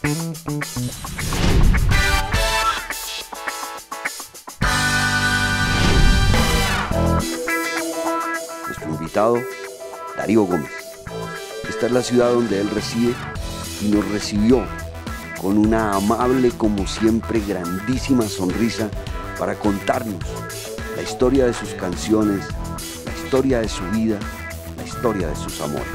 Nuestro invitado, Darío Gómez. Esta es la ciudad donde él reside y nos recibió con una amable, como siempre, grandísima sonrisa para contarnos la historia de sus canciones, la historia de su vida, la historia de sus amores.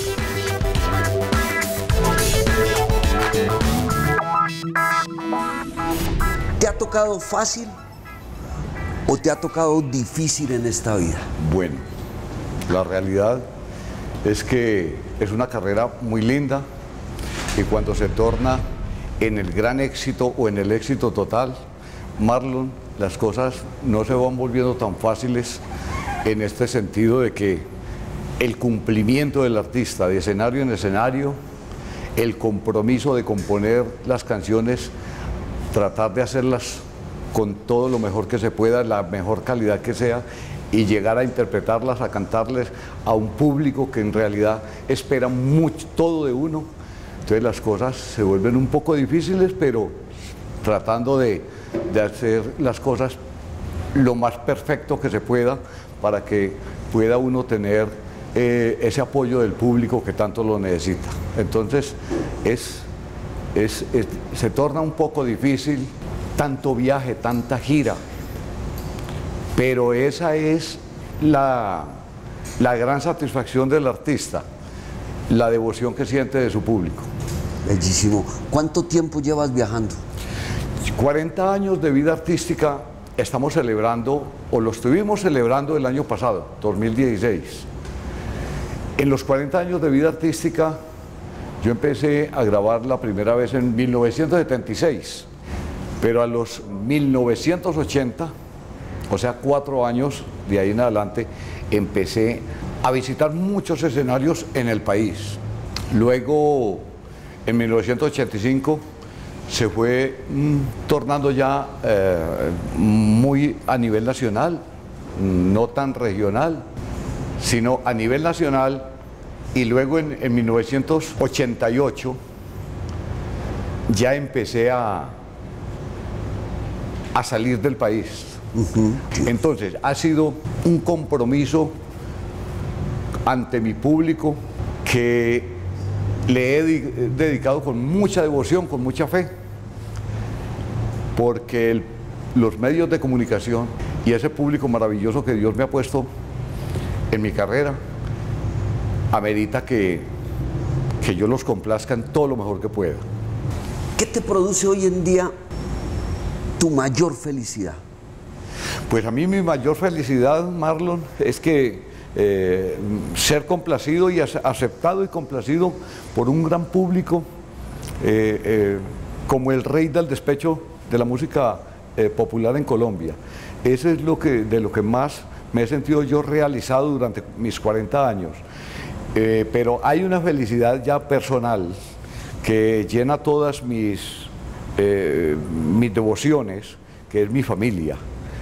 ¿Te ha tocado fácil o te ha tocado difícil en esta vida? Bueno, la realidad es que es una carrera muy linda y cuando se torna en el gran éxito o en el éxito total, Marlon, las cosas no se van volviendo tan fáciles en este sentido de que el cumplimiento del artista de escenario en escenario, el compromiso de componer las canciones, tratar de hacerlas con todo lo mejor que se pueda, la mejor calidad que sea, y llegar a interpretarlas, a cantarles a un público que en realidad espera mucho, todo de uno. Entonces las cosas se vuelven un poco difíciles, pero tratando de hacer las cosas lo más perfecto que se pueda para que pueda uno tener ese apoyo del público que tanto lo necesita. Entonces se torna un poco difícil, tanto viaje, tanta gira, pero esa es la gran satisfacción del artista, la devoción que siente de su público. Bellísimo. ¿Cuánto tiempo llevas viajando? 40 años de vida artística estamos celebrando, o lo estuvimos celebrando el año pasado, 2016. En los 40 años de vida artística, yo empecé a grabar la primera vez en 1976, pero a los 1980, o sea, 4 años de ahí en adelante, empecé a visitar muchos escenarios en el país. Luego, en 1985, se fue tornando ya muy a nivel nacional, no tan regional, sino a nivel nacional. Y luego en 1988 ya empecé a salir del país. Entonces ha sido un compromiso ante mi público que le he dedicado con mucha devoción, con mucha fe, porque los medios de comunicación y ese público maravilloso que Dios me ha puesto en mi carrera amerita que yo los complazca en todo lo mejor que pueda. ¿Qué te produce hoy en día tu mayor felicidad? Pues a mí mi mayor felicidad, Marlon, es que ser complacido y aceptado y complacido por un gran público como el rey del despecho de la música popular en Colombia. Eso es de lo que más me he sentido yo realizado durante mis 40 años. Pero hay una felicidad ya personal que llena todas mis devociones, que es mi familia,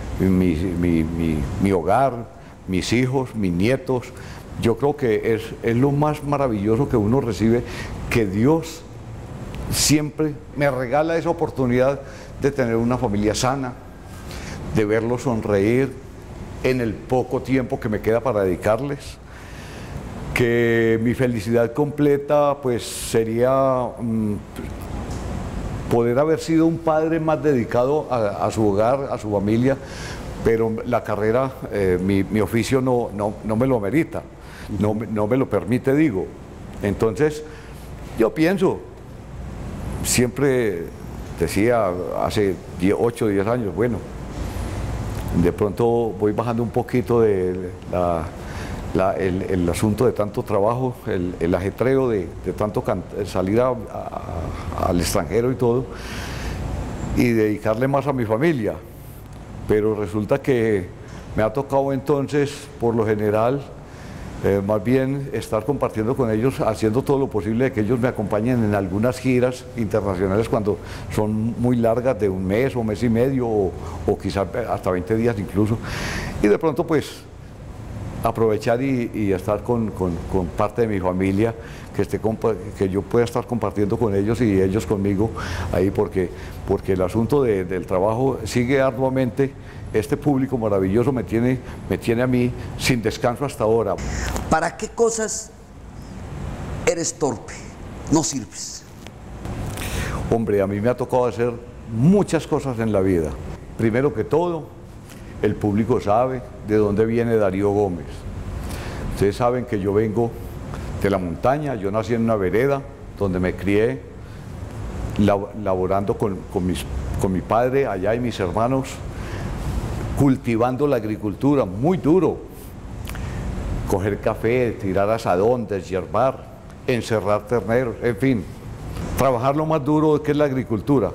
mi hogar, mis hijos, mis nietos. Yo creo que es lo más maravilloso que uno recibe, que Dios siempre me regala esa oportunidad de tener una familia sana, de verlos sonreír en el poco tiempo que me queda para dedicarles. Que mi felicidad completa pues sería poder haber sido un padre más dedicado a su hogar, a su familia, pero la carrera, mi oficio no me lo amerita, no me lo permite, digo. Entonces, yo pienso, siempre decía hace 8 o 10 años, bueno, de pronto voy bajando un poquito de el asunto de tanto trabajo, el ajetreo de tanto salir al extranjero y todo, y dedicarle más a mi familia. Pero resulta que me ha tocado entonces, por lo general, más bien estar compartiendo con ellos, haciendo todo lo posible de que ellos me acompañen en algunas giras internacionales cuando son muy largas, de un mes o mes y medio, o quizás hasta 20 días incluso. Y de pronto pues aprovechar y estar con parte de mi familia, que yo pueda estar compartiendo con ellos y ellos conmigo ahí, porque el asunto del trabajo sigue arduamente. Este público maravilloso me tiene a mí sin descanso hasta ahora. ¿Para qué cosas eres torpe? No sirves. Hombre, a mí me ha tocado hacer muchas cosas en la vida. Primero que todo, el público sabe de dónde viene Darío Gómez. Ustedes saben que yo vengo de la montaña, yo nací en una vereda donde me crié laborando con mi padre allá y mis hermanos, cultivando la agricultura, muy duro. Coger café, tirar asadón, deshiervar, encerrar terneros, en fin. Trabajar lo más duro que es la agricultura.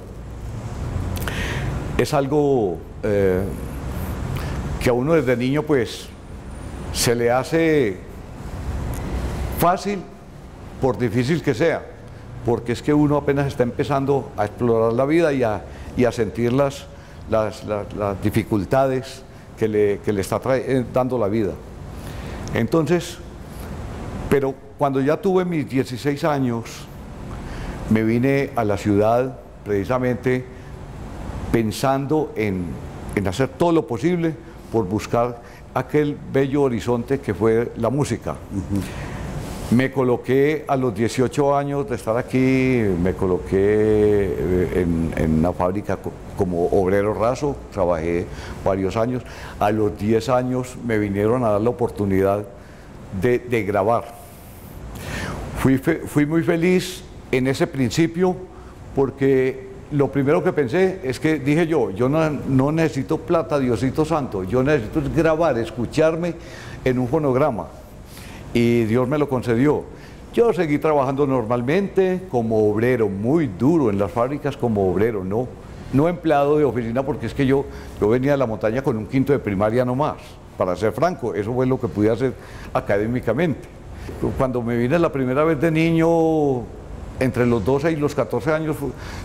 Es algo que a uno desde niño pues se le hace fácil por difícil que sea, porque es que uno apenas está empezando a explorar la vida y a sentir las dificultades que le está dando la vida. Entonces, pero cuando ya tuve mis 16 años, me vine a la ciudad precisamente pensando en hacer todo lo posible por buscar aquel bello horizonte que fue la música. Me coloqué a los 18 años de estar aquí, me coloqué en una fábrica como obrero raso, trabajé varios años. A los 10 años me vinieron a dar la oportunidad de grabar. Fui muy feliz en ese principio porque lo primero que pensé es que dije yo no necesito plata, Diosito Santo, yo necesito grabar, escucharme en un fonograma. Y Dios me lo concedió. Yo seguí trabajando normalmente como obrero, muy duro en las fábricas como obrero, no empleado de oficina, porque es que yo venía de la montaña con un quinto de primaria nomás, para ser franco, eso fue lo que pude hacer académicamente. Cuando me vine la primera vez de niño, entre los 12 y los 14 años,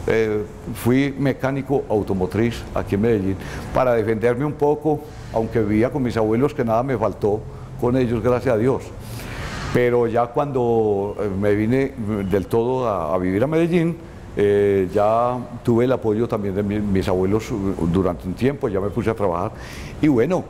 fui mecánico automotriz aquí en Medellín, para defenderme un poco, aunque vivía con mis abuelos, que nada me faltó con ellos, gracias a Dios. Pero ya cuando me vine del todo a vivir a Medellín, ya tuve el apoyo también de mis abuelos durante un tiempo, ya me puse a trabajar. Y bueno,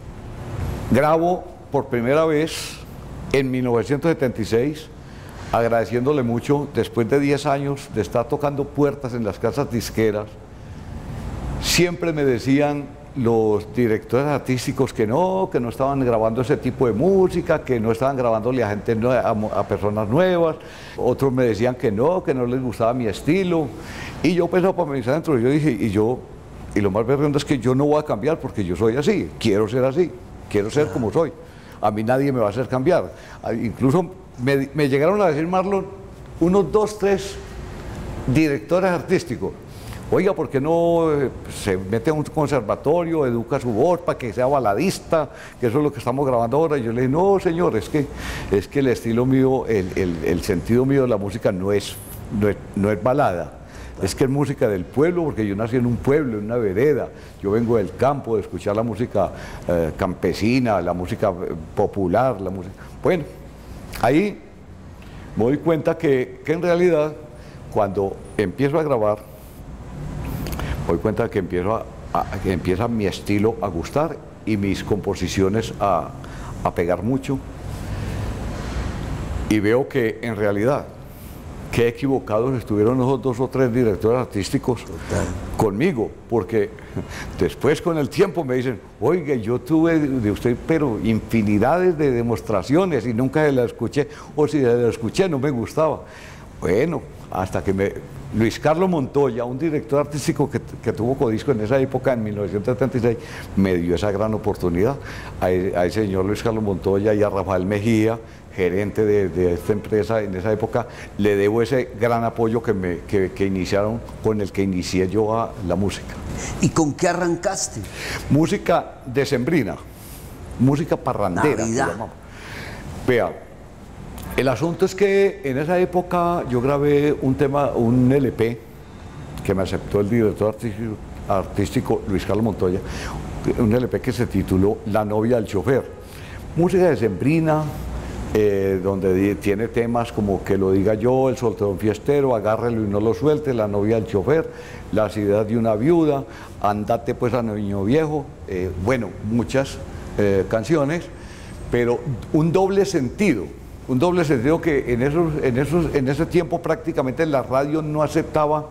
grabo por primera vez en 1976, agradeciéndole mucho, después de 10 años de estar tocando puertas en las casas disqueras. Siempre me decían los directores artísticos que no estaban grabando ese tipo de música, que no estaban grabándole a gente a personas nuevas. Otros me decían que no les gustaba mi estilo. Y yo pensaba para mis adentros, yo dije, y lo más berrendo es que yo no voy a cambiar porque yo soy así, quiero ser así, quiero ser como soy. A mí nadie me va a hacer cambiar. Incluso me llegaron a decir, Marlon, unos 2, 3 directores artísticos: oiga, ¿por qué no se mete a un conservatorio, educa su voz para que sea baladista? Que eso es lo que estamos grabando ahora. Y yo le dije, no, señor, es que el estilo mío, el sentido mío de la música no es balada. Es que es música del pueblo, porque yo nací en un pueblo, en una vereda. Yo vengo del campo, de escuchar la música campesina, la música popular, la música... Bueno, ahí me doy cuenta que en realidad, cuando empiezo a grabar, me doy cuenta que empieza mi estilo a gustar y mis composiciones a pegar mucho. Y veo que en realidad, qué equivocados estuvieron esos 2 o 3 directores artísticos conmigo, porque después con el tiempo me dicen, oiga, yo tuve de usted pero infinidades de demostraciones y nunca se la escuché, o si se la escuché no me gustaba. Bueno, hasta que Luis Carlos Montoya, un director artístico que tuvo Codisco en esa época, en 1976, me dio esa gran oportunidad. A ese señor Luis Carlos Montoya y a Rafael Mejía, gerente de esta empresa en esa época, le debo ese gran apoyo que iniciaron, con el que inicié yo la música. ¿Y con qué arrancaste? Música decembrina, música parrandera. Vea, el asunto es que en esa época yo grabé un LP que me aceptó el director artístico Luis Carlos Montoya, un LP que se tituló La novia del chofer. Música decembrina, donde tiene temas como Que lo diga yo, El solterón fiestero, Agárrelo y no lo suelte, La novia del chofer, Las ideas de una viuda, Andate pues a niño viejo, bueno, muchas canciones, pero un doble sentido que en ese tiempo prácticamente la radio no aceptaba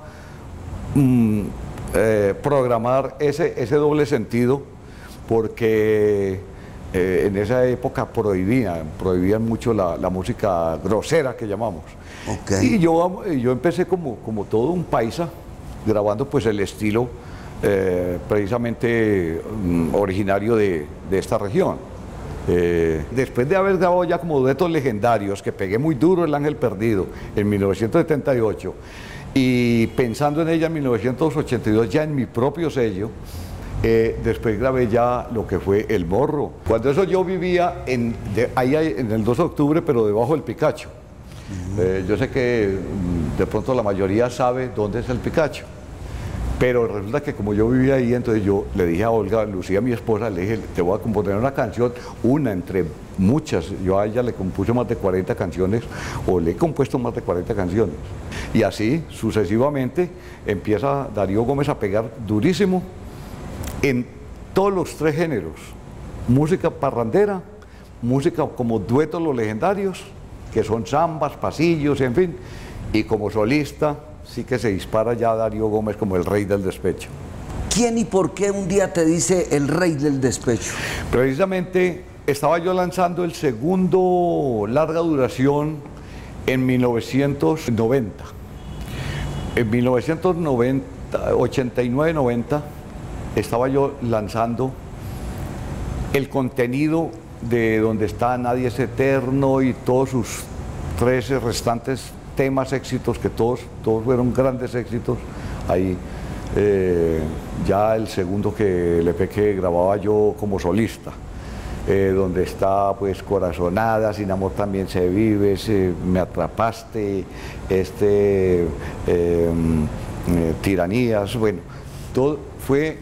programar ese doble sentido, porque en esa época prohibían mucho la música grosera que llamamos. Okay. Y yo empecé como todo un paisa, grabando pues el estilo precisamente originario de esta región. Después de haber grabado ya como duetos legendarios, que pegué muy duro El Ángel Perdido en 1978, y pensando en ella en 1982 ya en mi propio sello, después grabé ya lo que fue El Morro. Cuando eso yo vivía ahí en el 2 de octubre, pero debajo del Picacho. Yo sé que de pronto la mayoría sabe dónde es el Picacho, pero resulta que como yo vivía ahí, entonces yo le dije a Olga Lucía, mi esposa, le dije, te voy a componer una canción, una entre muchas. Yo a ella le compuse más de 40 canciones, o le he compuesto más de 40 canciones. Y así, sucesivamente, empieza Darío Gómez a pegar durísimo en todos los 3 géneros: música parrandera, música como duetos los legendarios, que son zambas, pasillos, en fin, y como solista sí que se dispara ya Darío Gómez como el rey del despecho. ¿Quién y por qué un día te dice el rey del despecho? Precisamente estaba yo lanzando el segundo larga duración en 1990. En 1989-90 estaba yo lanzando el contenido de Donde está Nadie es eterno y todos sus 13 restantes temas, éxitos, que todos fueron grandes éxitos. Ahí ya el segundo LP que grababa yo como solista, donde está pues Corazonada, Sin amor también se vive, Me atrapaste, Tiranías, bueno, todo fue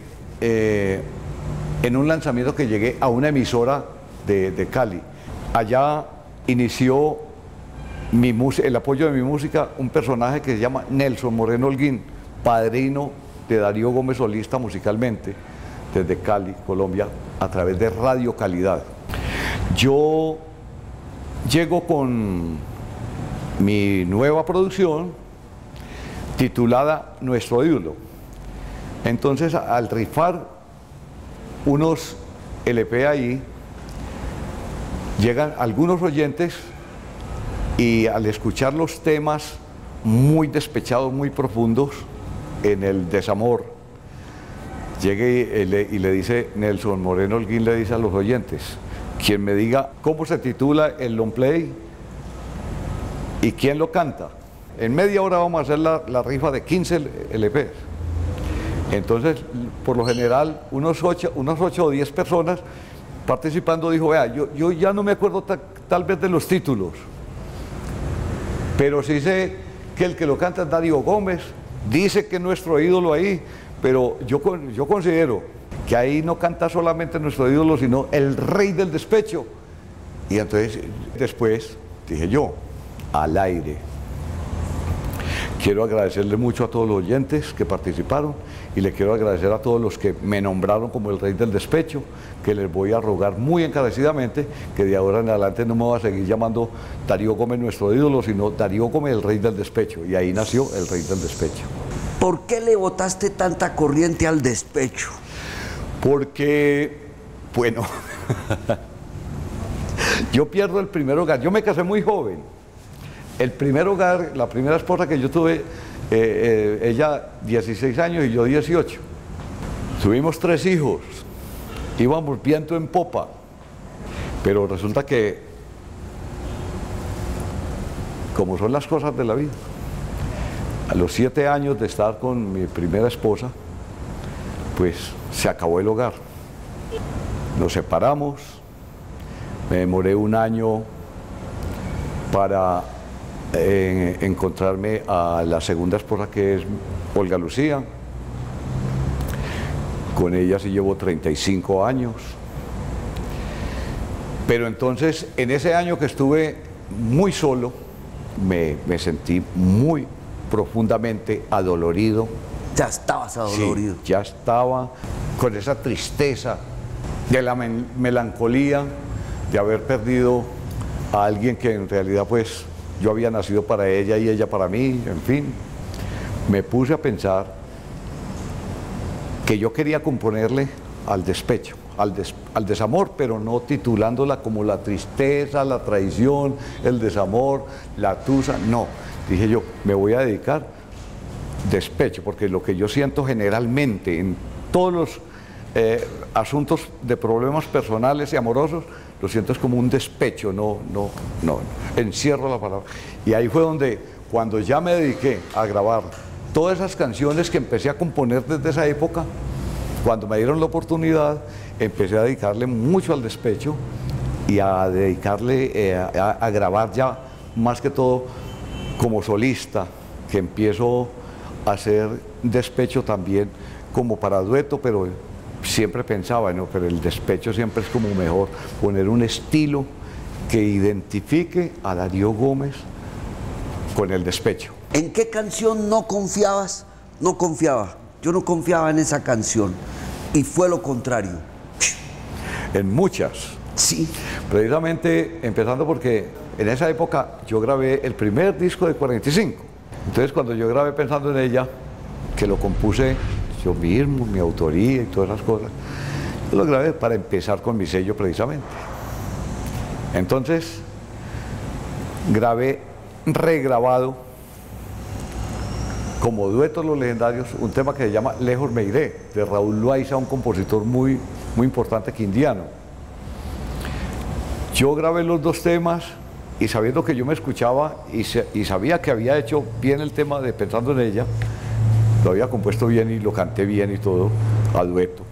en un lanzamiento que llegué a una emisora de Cali. Allá inició el apoyo de mi música un personaje que se llama Nelson Moreno Holguín, padrino de Darío Gómez solista musicalmente, desde Cali, Colombia, a través de Radio Calidad. Yo llego con mi nueva producción titulada Nuestro ídolo. Entonces, al rifar unos LP ahí, llegan algunos oyentes y al escuchar los temas muy despechados, muy profundos en el desamor, llegué y le dice Nelson Moreno Holguín, le dice a los oyentes, quien me diga cómo se titula el long play y quién lo canta, en media hora vamos a hacer la rifa de 15 LPs. Entonces, por lo general, unos 8 o 10 personas participando dijo, vea, yo ya no me acuerdo tal vez de los títulos, pero sí sé que el que lo canta es Darío Gómez, dice que es nuestro ídolo ahí, pero yo considero que ahí no canta solamente nuestro ídolo, sino el rey del despecho. Y entonces, después, dije yo, al aire, quiero agradecerle mucho a todos los oyentes que participaron y le quiero agradecer a todos los que me nombraron como el rey del despecho, que les voy a rogar muy encarecidamente que de ahora en adelante no me va a seguir llamando Darío Gómez nuestro ídolo, sino Darío Gómez el rey del despecho, y ahí nació el rey del despecho. ¿Por qué le botaste tanta corriente al despecho? Porque, bueno, yo pierdo el primer hogar, yo me casé muy joven. El primer hogar, la primera esposa que yo tuve, ella 16 años y yo 18. Tuvimos 3 hijos, íbamos viento en popa, pero resulta que, como son las cosas de la vida, a los 7 años de estar con mi primera esposa, pues se acabó el hogar. Nos separamos, me demoré 1 año para encontrarme a la segunda esposa, que es Olga Lucía. Con ella sí llevo 35 años. Pero entonces, en ese año que estuve muy solo, me sentí muy profundamente adolorido. Ya estabas adolorido. Sí, ya estaba con esa tristeza de la melancolía de haber perdido a alguien que en realidad pues yo había nacido para ella y ella para mí, en fin. Me puse a pensar que yo quería componerle al despecho, al desamor, pero no titulándola como la tristeza, la traición, el desamor, la tusa, no. Dije yo, me voy a dedicar despecho, porque lo que yo siento generalmente en todos los asuntos de problemas personales y amorosos, lo siento es como un despecho, no, encierro la palabra. Y ahí fue donde, cuando ya me dediqué a grabar todas esas canciones que empecé a componer desde esa época, cuando me dieron la oportunidad, empecé a dedicarle mucho al despecho y a dedicarle a grabar ya más que todo como solista, que empiezo a hacer despecho también como para dueto, pero siempre pensaba, no, pero el despecho siempre es como mejor, poner un estilo que identifique a Darío Gómez con el despecho. ¿En qué canción no confiabas? No confiaba. Yo no confiaba en esa canción. Y fue lo contrario. En muchas. Sí. Precisamente empezando porque en esa época yo grabé el primer disco de 45. Entonces cuando yo grabé Pensando en ella, que lo compuse yo mismo, mi autoría y todas esas cosas, yo lo grabé para empezar con mi sello precisamente. Entonces grabé regrabado como duetos los legendarios un tema que se llama Lejos me iré, de Raúl Loaiza, un compositor muy importante quindiano. Yo grabé los dos temas y sabiendo que yo me escuchaba y sabía que había hecho bien el tema de Pensando en ella, lo había compuesto bien y lo canté bien y todo, a dueto.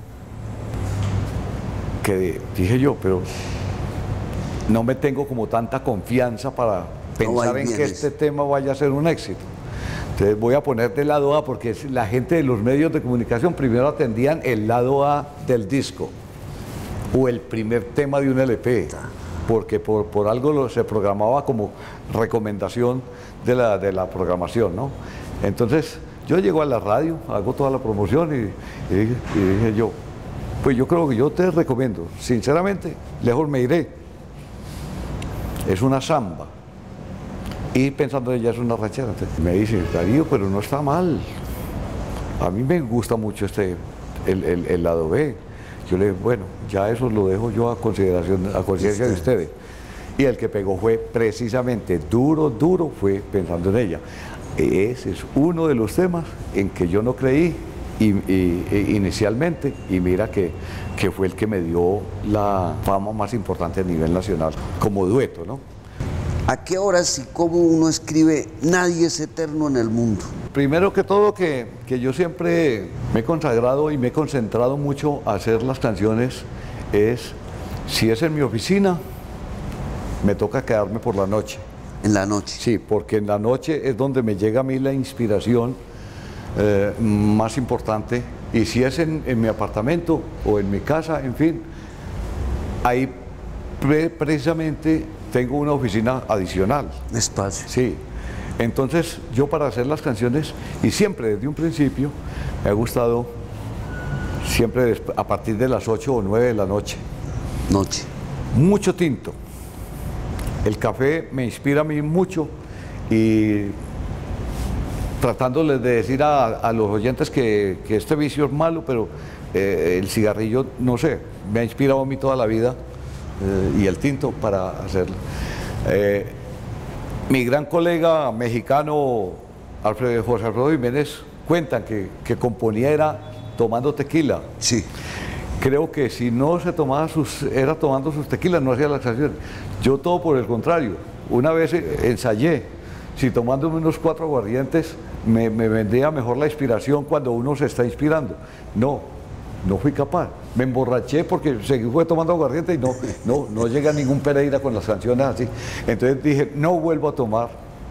Que dije yo, pero no me tengo como tanta confianza para pensar en que este tema vaya a ser un éxito. Entonces voy a poner de lado A, porque la gente de los medios de comunicación primero atendían el lado A del disco o el primer tema de un LP, porque por algo se programaba como recomendación de la programación, ¿no? Entonces yo llego a la radio, hago toda la promoción y dije yo, pues yo creo que yo te recomiendo, sinceramente, Lejos me iré. Es una samba. Y Pensando en ella es una ranchera. Entonces, me dice, Darío, pero no está mal. A mí me gusta mucho el lado B. Yo le digo, bueno, ya eso lo dejo yo a conciencia de ustedes. Y el que pegó fue precisamente duro, fue Pensando en ella. Ese es uno de los temas en que yo no creí inicialmente, y mira que fue el que me dio la fama más importante a nivel nacional, como dueto, ¿no? ¿A qué horas y cómo uno escribe Nadie es eterno en el mundo? Primero que todo que yo siempre me he consagrado y me he concentrado mucho a hacer las canciones es, si es en mi oficina, me toca quedarme por la noche. En la noche. Sí, porque en la noche es donde me llega a mí la inspiración más importante, y si es en mi apartamento o en mi casa, en fin, ahí precisamente tengo una oficina adicional. Espacio. Sí, entonces yo para hacer las canciones, y siempre desde un principio, me ha gustado siempre a partir de las 8 o 9 de la noche. Noche. Mucho tinto. El café me inspira a mí mucho, y tratándoles de decir a los oyentes que este vicio es malo, pero el cigarrillo, no sé, me ha inspirado a mí toda la vida, y el tinto para hacerlo. Mi gran colega mexicano José Alfredo Jiménez cuentan que componía era tomando tequila. Sí. Creo que si no se tomaba era tomando sus tequilas, no hacía las canciones. Yo todo por el contrario. Una vez ensayé, si tomándome unos 4 aguardientes me vendría mejor la inspiración cuando uno se está inspirando. No fui capaz. Me emborraché porque fue tomando aguardiente y no llega ningún Pereira con las canciones así. Entonces dije, no vuelvo a tomar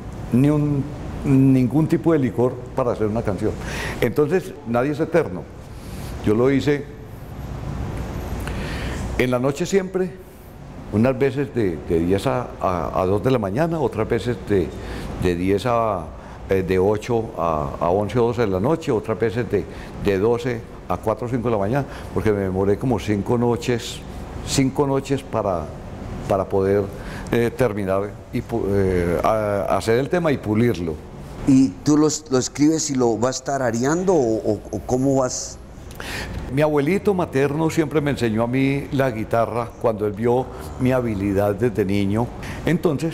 ningún tipo de licor para hacer una canción. Entonces, Nadie es eterno. Yo lo hice en la noche siempre, unas veces de 10 a 2 de la mañana, otras veces de 10 de 8 a 11 o 12 de la noche, otras veces de 12 a 4 o 5 de la mañana, porque me demoré como 5 noches para poder terminar y hacer el tema y pulirlo. ¿Y tú lo escribes y lo vas tarareando o cómo vas? Mi abuelito materno siempre me enseñó a mí la guitarra cuando él vio mi habilidad desde niño. Entonces,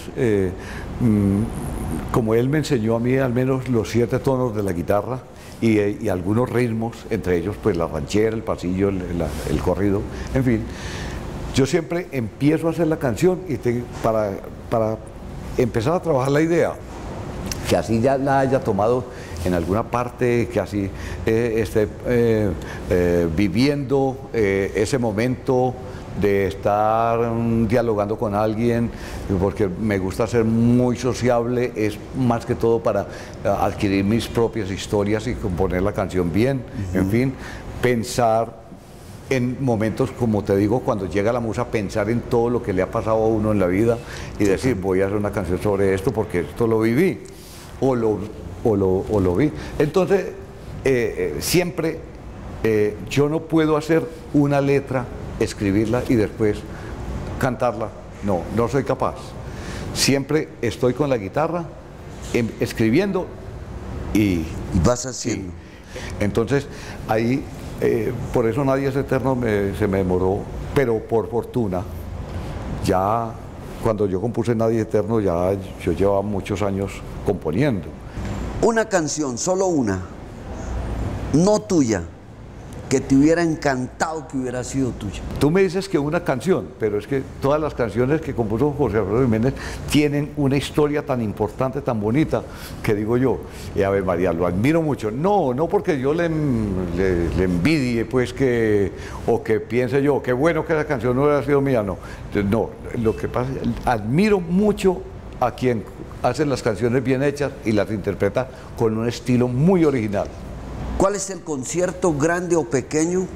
como él me enseñó a mí al menos los 7 tonos de la guitarra y algunos ritmos, entre ellos pues la ranchera, el pasillo, el corrido, en fin, yo siempre empiezo a hacer la canción y para empezar a trabajar la idea, que así ya la haya tomado en alguna parte, que así esté viviendo ese momento de estar dialogando con alguien, porque me gusta ser muy sociable, es más que todo para adquirir mis propias historias y componer la canción bien, en fin, pensar en momentos, como te digo, cuando llega la musa, pensar en todo lo que le ha pasado a uno en la vida y decir, voy a hacer una canción sobre esto porque esto lo viví o lo vi. Entonces, siempre yo no puedo hacer una letra, escribirla y después cantarla. No soy capaz. Siempre estoy con la guitarra, escribiendo y vas haciendo. Entonces, ahí, por eso Nadie es Eterno se me demoró, pero por fortuna, ya cuando yo compuse Nadie es Eterno, ya yo llevaba muchos años componiendo. Una canción, solo una, no tuya, que te hubiera encantado que hubiera sido tuya. Tú me dices que una canción, pero es que todas las canciones que compuso José Alfredo Jiménez tienen una historia tan importante, tan bonita, que digo yo, a ver María, lo admiro mucho. No porque yo le envidie, pues, o que piense yo, qué bueno que esa canción no hubiera sido mía, no. Lo que pasa es que admiro mucho a quien hace las canciones bien hechas y las interpreta con un estilo muy original. ¿Cuál es el concierto grande o pequeño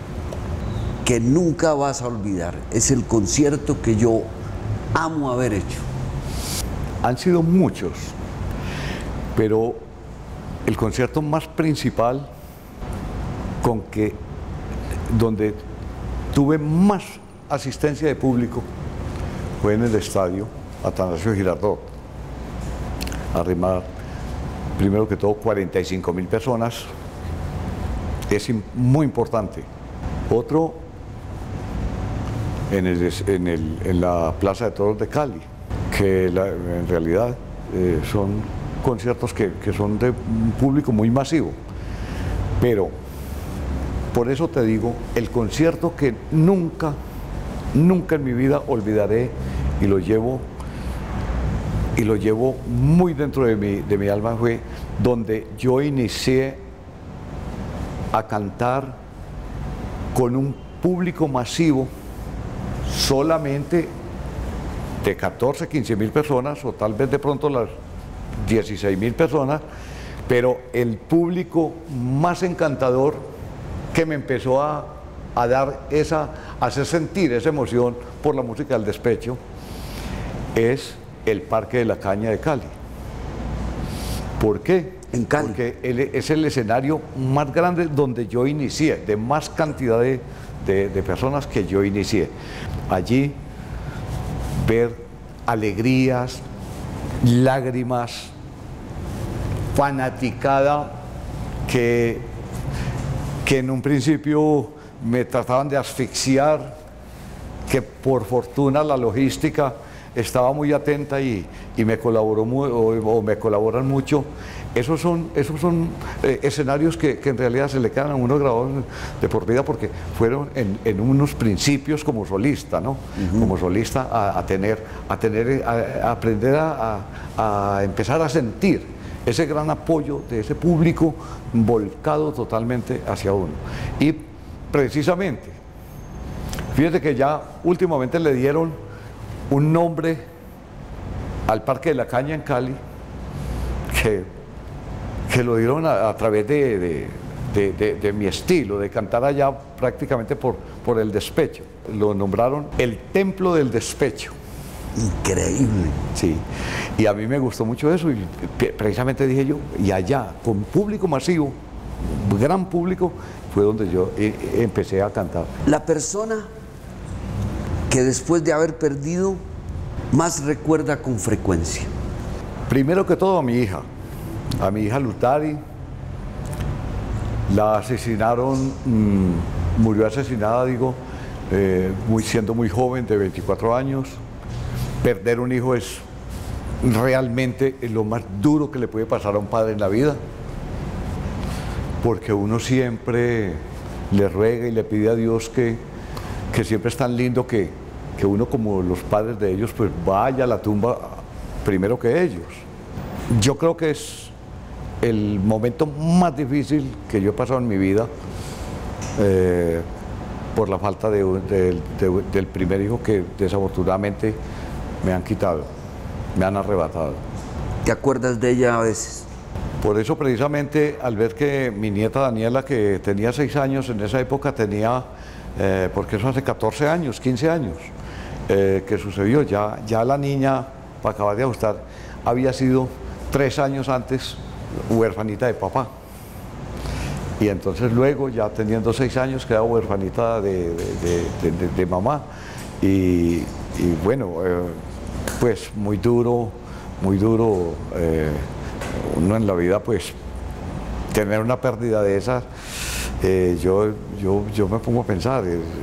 que nunca vas a olvidar? Es el concierto que yo amo haber hecho. Han sido muchos, pero el concierto más principal donde tuve más asistencia de público fue en el estadio Atanasio Girardot. Arrimar, primero que todo, 45.000 personas. Es muy importante. Otro en la Plaza de Toros de Cali, que en realidad son conciertos que son de un público muy masivo. Pero, por eso te digo, el concierto que nunca en mi vida olvidaré y lo llevo muy dentro de mi alma, fue donde yo inicié a cantar con un público masivo, solamente de 14, 15.000 personas, o tal vez de pronto las 16.000 personas, pero el público más encantador que me empezó a hacer sentir esa emoción por la música del despecho es el Parque de la Caña de Cali. ¿Por qué? En Cali. Porque es el escenario más grande donde yo inicié, de más cantidad de personas que yo inicié. Allí ver alegrías, lágrimas, fanaticada que en un principio me trataban de asfixiar, que por fortuna la logística estaba muy atenta y me colaboró o me colaboran mucho. Esos son escenarios que en realidad se le quedan a uno grabados de por vida, porque fueron en unos principios como solista, ¿no? Como solista a aprender a empezar a sentir ese gran apoyo de ese público volcado totalmente hacia uno. Y precisamente, fíjate que ya últimamente le dieron un nombre al Parque de la Caña en Cali, que lo dieron a través de mi estilo, de cantar allá prácticamente por por el despecho. Lo nombraron el templo del despecho. Increíble. Sí, y a mí me gustó mucho eso y precisamente dije yo, y allá, con público masivo, gran público, fue donde yo empecé a cantar. La persona que después de haber perdido más recuerda con frecuencia. Primero que todo a mi hija Lutari. La asesinaron, murió asesinada, siendo muy joven, de 24 años. Perder un hijo es realmente lo más duro que le puede pasar a un padre en la vida, porque uno siempre le ruega y le pide a Dios que siempre es tan lindo que uno, como los padres de ellos, pues vaya a la tumba primero que ellos. Yo creo que es el momento más difícil que yo he pasado en mi vida, por la falta del primer hijo, que desafortunadamente me han quitado, me han arrebatado. ¿Te acuerdas de ella a veces? Por eso, precisamente, al ver que mi nieta Daniela, que tenía 6 años, en esa época tenía, porque eso hace 14 años, 15 años, que sucedió, ya la niña, para acabar de ajustar, había sido 3 años antes huérfanita de papá. Y entonces luego, ya teniendo 6 años, quedaba huérfanita de mamá. Y bueno, pues muy duro, uno en la vida, pues, tener una pérdida de esas. Yo me pongo a pensar,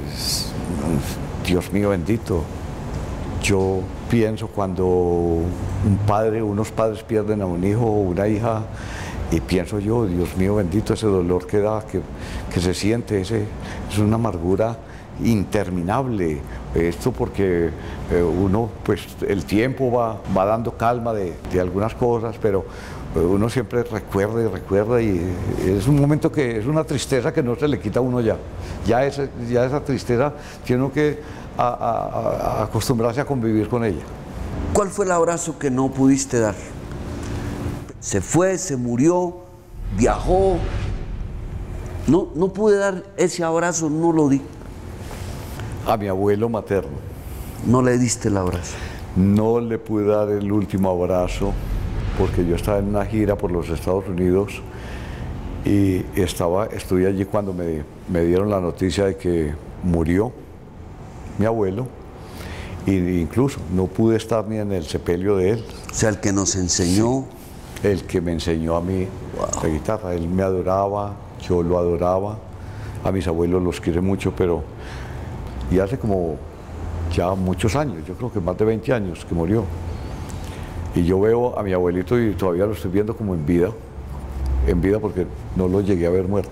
Dios mío bendito, yo pienso cuando unos padres pierden a un hijo o una hija, y pienso yo, Dios mío bendito, ese dolor que da, que se siente, es una amargura interminable. Esto porque uno, pues, el tiempo va dando calma de algunas cosas, pero uno siempre recuerda y es un momento que es una tristeza que no se le quita a uno ya. Ya esa tristeza tiene uno que acostumbrarse a convivir con ella. ¿Cuál fue el abrazo que no pudiste dar? Se fue, se murió, viajó. No pude dar ese abrazo, no lo di. A mi abuelo materno. No le diste el abrazo. No le pude dar el último abrazo porque yo estaba en una gira por los Estados Unidos y estuve allí cuando me dieron la noticia de que murió mi abuelo, e incluso no pude estar ni en el sepelio de él. O sea, el que nos enseñó. Sí, el que me enseñó a mí la guitarra. Él me adoraba, yo lo adoraba. A mis abuelos los quiere mucho, pero y hace como ya muchos años, yo creo que más de 20 años que murió. Y yo veo a mi abuelito y todavía lo estoy viendo como en vida porque no lo llegué a ver muerto.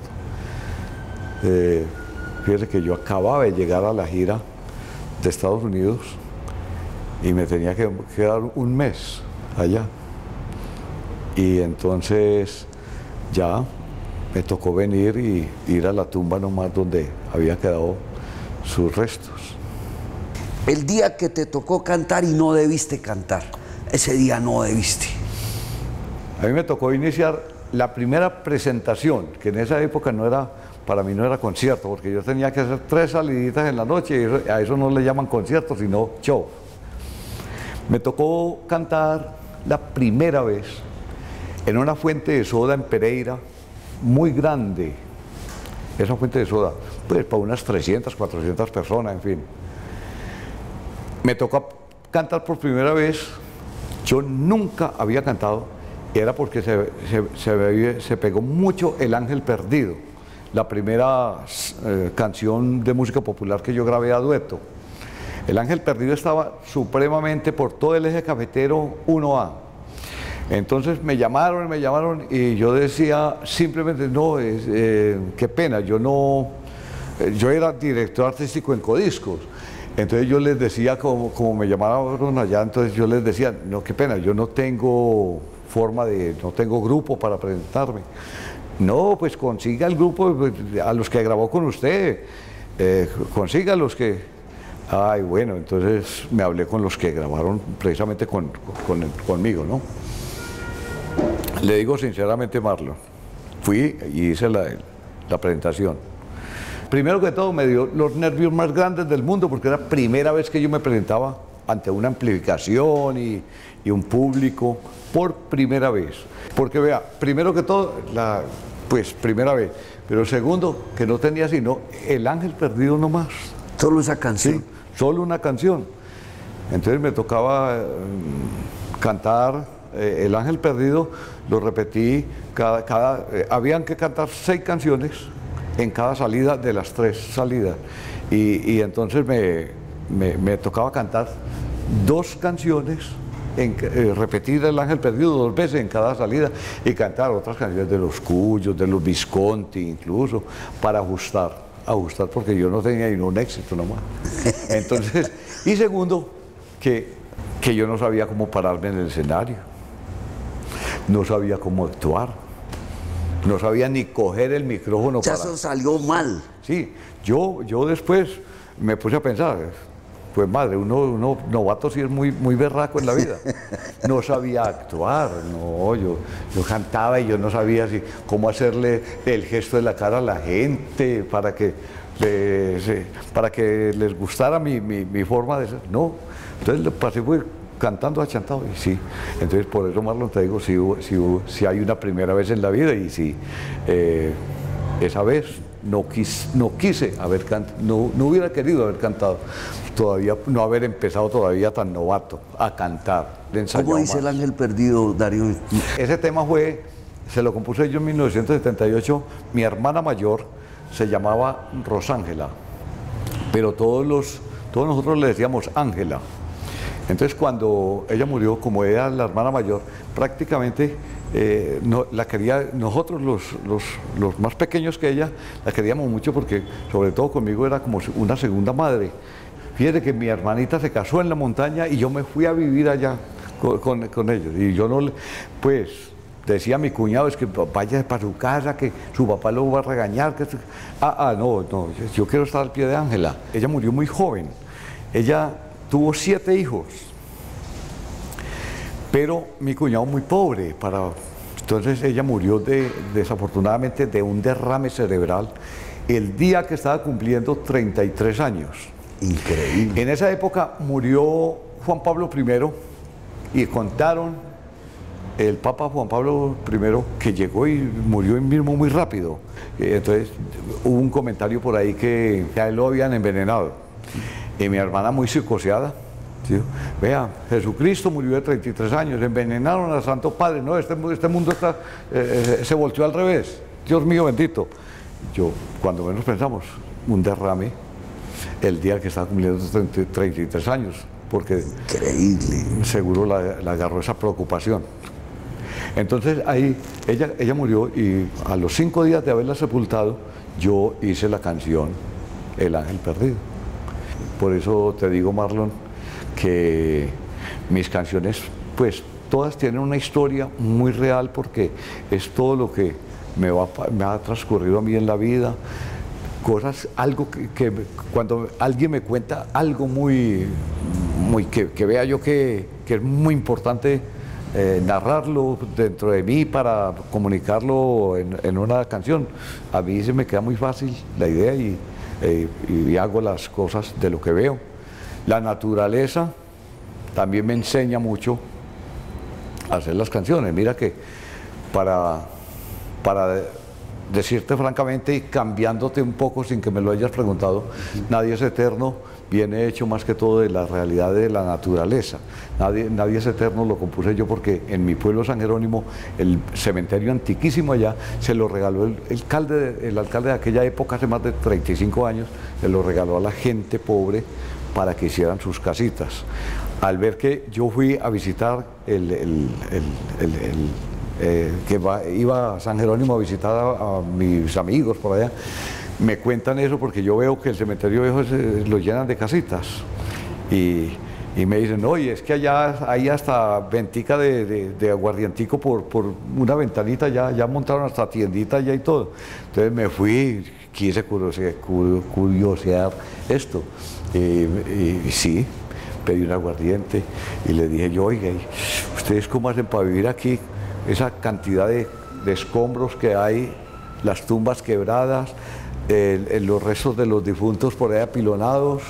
Fíjese que yo acababa de llegar a la gira de Estados Unidos y me tenía que quedar un mes allá. Y entonces ya me tocó venir y ir a la tumba nomás donde había quedado sus restos. El día que te tocó cantar y no debiste cantar, ese día no debiste. A mí me tocó iniciar la primera presentación, que en esa época para mí no era concierto, porque yo tenía que hacer 3 saliditas en la noche y a eso no le llaman concierto, sino show. Me tocó cantar la primera vez en una fuente de soda en Pereira, muy grande. Esa fuente de soda, pues para unas 300, 400 personas, en fin. Me tocó cantar por primera vez. Yo nunca había cantado, era porque se pegó mucho El Ángel Perdido, la primera canción de música popular que yo grabé a dueto. El Ángel Perdido estaba supremamente por todo el eje cafetero 1A. Entonces me llamaron y yo decía simplemente, no, qué pena, yo era director artístico en Codiscos. Entonces yo les decía, como me llamaron allá, entonces yo les decía, no, qué pena, yo no tengo no tengo grupo para presentarme. No, pues consiga el grupo a los que grabó con usted, consiga los que... Ay, bueno, entonces me hablé con los que grabaron precisamente conmigo, ¿no? Le digo sinceramente, Marlon, fui y hice la presentación. primero que todo me dio los nervios más grandes del mundo porque era la primera vez que yo me presentaba ante una amplificación y un público por primera vez. Porque vea, primero que todo, pues primera vez, pero segundo, que no tenía sino El Ángel Perdido nomás. Solo esa canción. Sí, solo una canción. Entonces me tocaba cantar El Ángel Perdido, lo repetí, habían que cantar 6 canciones en cada salida de las 3 salidas. Y entonces me tocaba cantar 2 canciones, repetir El Ángel Perdido 2 veces en cada salida y cantar otras canciones de los Cuyos, de los Visconti incluso, para ajustar porque yo no tenía ningún éxito nomás. Entonces, y segundo, que yo no sabía cómo pararme en el escenario, no sabía cómo actuar, no sabía ni coger el micrófono. Ya eso salió mal. Sí, yo después me puse a pensar, pues madre, uno novato sí es muy berraco en la vida. No sabía actuar, no, yo cantaba y yo no sabía cómo hacerle el gesto de la cara a la gente para que les gustara mi forma de ser. No, entonces lo pasé fue cantando achantado y sí. Entonces por eso, Marlon, te digo, si hay una primera vez en la vida y si esa vez no quise haber cantado, no hubiera querido haber cantado, todavía no haber empezado todavía tan novato a cantar. ¿Cómo dice El Ángel Perdido, Darío? Ese tema se lo compuse yo en 1978, mi hermana mayor se llamaba Rosángela, pero todos nosotros le decíamos Ángela. Entonces cuando ella murió, como era la hermana mayor, prácticamente nosotros los más pequeños que ella, la queríamos mucho porque sobre todo conmigo era como una segunda madre. Fíjate que mi hermanita se casó en la montaña y yo me fui a vivir allá con ellos. Y yo pues decía a mi cuñado, es que vaya para su casa, que su papá lo va a regañar. No, yo quiero estar al pie de Ángela. Ella murió muy joven. Ella tuvo 7 hijos, pero mi cuñado muy pobre. Entonces ella murió desafortunadamente de un derrame cerebral el día que estaba cumpliendo 33 años. Increíble. En esa época murió Juan Pablo I y contaron el Papa Juan Pablo I que llegó y murió mismo muy rápido. Entonces hubo un comentario por ahí que a él lo habían envenenado. Y mi hermana muy psicoseada, ¿sí? Vea, Jesucristo murió de 33 años, envenenaron al Santo Padre, no, este mundo se volteó al revés, Dios mío bendito. Yo, cuando menos pensamos, un derrame el día que estaba cumpliendo 33 años, porque increíble, seguro la agarró esa preocupación. Entonces ahí ella murió y a los 5 días de haberla sepultado, yo hice la canción El Ángel Perdido. Por eso te digo, Marlon, que mis canciones, pues todas tienen una historia muy real porque es todo lo que me ha transcurrido a mí en la vida, algo que cuando alguien me cuenta algo que vea yo que es muy importante narrarlo dentro de mí para comunicarlo en una canción, a mí se me queda muy fácil la idea y hago las cosas de lo que veo. La naturaleza también me enseña mucho a hacer las canciones. Mira que para decirte francamente y cambiándote un poco sin que me lo hayas preguntado, Nadie es eterno viene hecho más que todo de la realidad de la naturaleza. Nadie es eterno lo compuse yo porque en mi pueblo San Jerónimo, el cementerio antiquísimo allá, se lo regaló el alcalde de aquella época, hace más de 35 años, se lo regaló a la gente pobre para que hicieran sus casitas. Al ver que yo fui a visitar iba a San Jerónimo a visitar a mis amigos por allá, me cuentan eso porque yo veo que el cementerio viejo lo llenan de casitas y me dicen, oye, es que allá hay hasta ventica de aguardientico por una ventanita, ya montaron hasta tiendita allá y todo. Entonces me fui, quise curiosear esto y sí, pedí un aguardiente y le dije yo, oiga, ¿ustedes cómo hacen para vivir aquí? Esa cantidad de escombros que hay, las tumbas quebradas, los restos de los difuntos por ahí apilonados,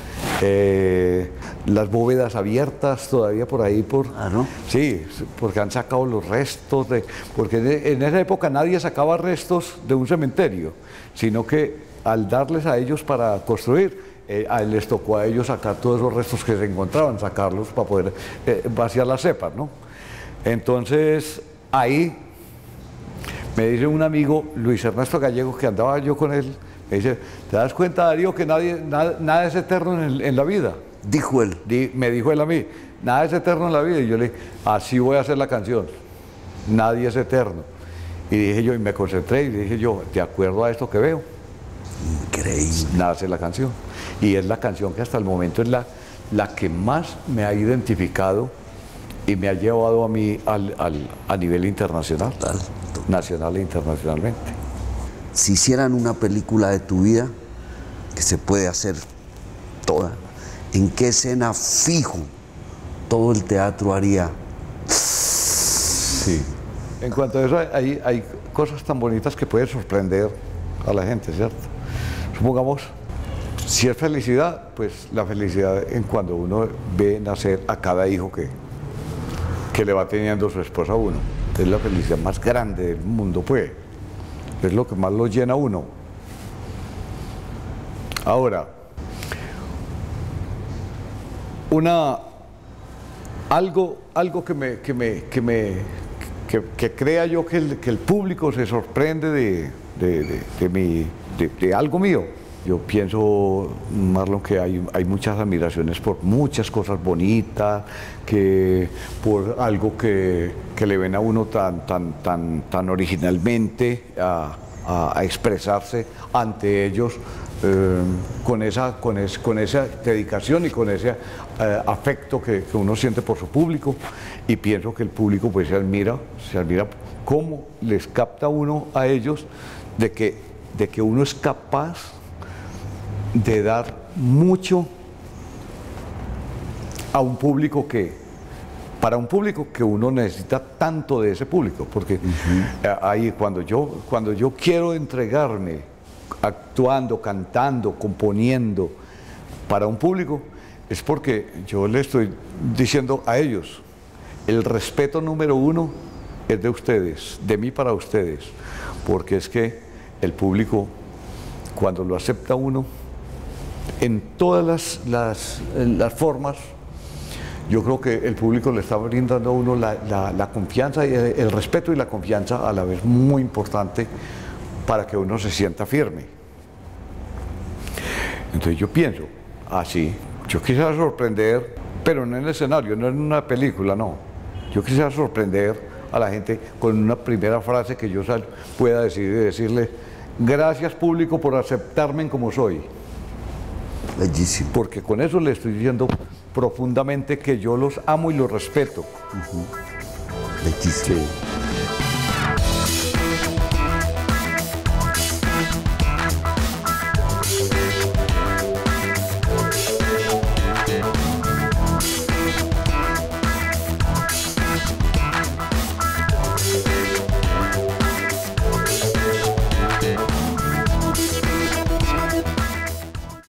las bóvedas abiertas todavía por ahí. Claro. Sí, porque han sacado los restos, porque en esa época nadie sacaba restos de un cementerio, sino que al darles a ellos para construir, les tocó a ellos sacar todos esos restos que se encontraban, sacarlos para poder vaciar las cepas, ¿no? Entonces, ahí me dice un amigo, Luis Ernesto Gallego, que andaba yo con él, me dice, ¿te das cuenta, Darío, que nada es eterno en la vida? Dijo él. Me dijo él a mí, nada es eterno en la vida. Y yo le dije, así voy a hacer la canción, nadie es eterno. Y dije yo, y me concentré y dije yo, de acuerdo a esto que veo, increíble, nace la canción. Y es la canción que hasta el momento es la que más me ha identificado y me ha llevado a mí a nivel internacional, nacional e internacionalmente. Si hicieran una película de tu vida, que se puede hacer toda, ¿en qué escena fijo todo el teatro haría? Sí. En cuanto a eso, hay cosas tan bonitas que pueden sorprender a la gente, ¿cierto? Supongamos, si es felicidad, pues la felicidad en cuando uno ve nacer a cada hijo que le va teniendo su esposa a uno. Es la felicidad más grande del mundo, pues. Es lo que más lo llena a uno. Ahora, algo que crea yo que el público se sorprende de algo mío. Yo pienso, Marlon, que hay muchas admiraciones por muchas cosas bonitas, por algo que le ven a uno tan originalmente a expresarse ante ellos con esa dedicación y con ese afecto que uno siente por su público. Y pienso que el público pues se admira cómo les capta uno a ellos de que uno es capaz de dar mucho a un público para un público que uno necesita tanto de ese público, porque ahí cuando yo quiero entregarme actuando, cantando, componiendo para un público, es porque yo le estoy diciendo a ellos, el respeto número uno es de ustedes, de mí para ustedes, porque es que el público, cuando lo acepta uno, en todas las formas, yo creo que el público le está brindando a uno la confianza, y el respeto y la confianza a la vez muy importante para que uno se sienta firme. Entonces yo pienso, así, yo quisiera sorprender, pero no en el escenario, no en una película, no. Yo quisiera sorprender a la gente con una primera frase que yo pueda decirle, gracias público por aceptarme como soy. Bellísimo. Porque con eso le estoy diciendo profundamente que yo los amo y los respeto. Bellísimo. Sí.